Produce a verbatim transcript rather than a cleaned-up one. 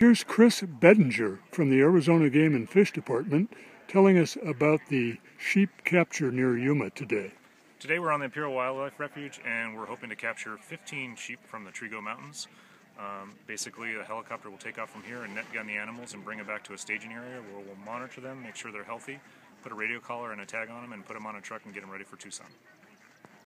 Here's Chris Bedinger from the Arizona Game and Fish Department telling us about the sheep capture near Yuma today. Today we're on the Imperial Wildlife Refuge and we're hoping to capture fifteen sheep from the Trigo Mountains. Um, basically, a helicopter will take off from here and net gun the animals and bring them back to a staging area where we'll monitor them, make sure they're healthy, put a radio collar and a tag on them, and put them on a truck and get them ready for Tucson.